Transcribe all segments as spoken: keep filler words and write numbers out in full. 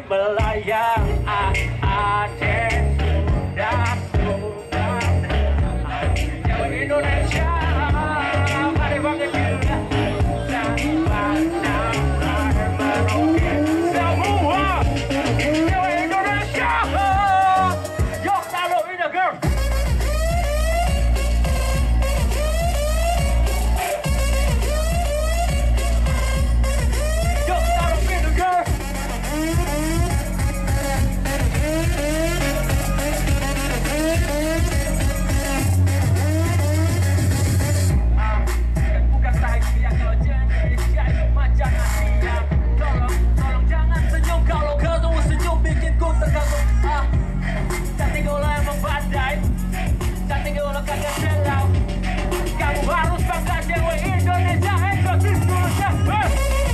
melayang. Ah, Aceh sudah sudah Jawa Indonesia. Mari bangkit kita sama-sama Merauke semua Jawa Indonesia. Yuk taruh in the girl. Yuk taruh in the girl. Bukan bahagia kalau Indonesia itu macam Asia. Tolong, tolong jangan senyum kalau kamu senyum bikin ku terganggu. Ah, cantik olah yang membadai, cantik olah kagak selau. Kamu harus bangga Dewa Indonesia eksotis Indonesia. Eh.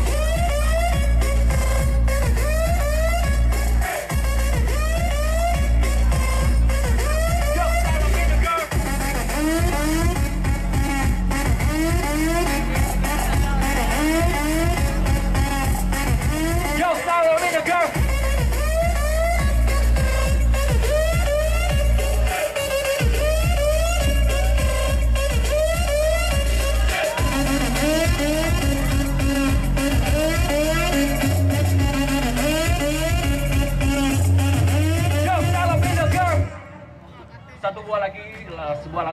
Yo, taruh in the girl. Yo, taruh in the girl. Yo, taruh in the girl. Satu buah lagi, sebuah lagi.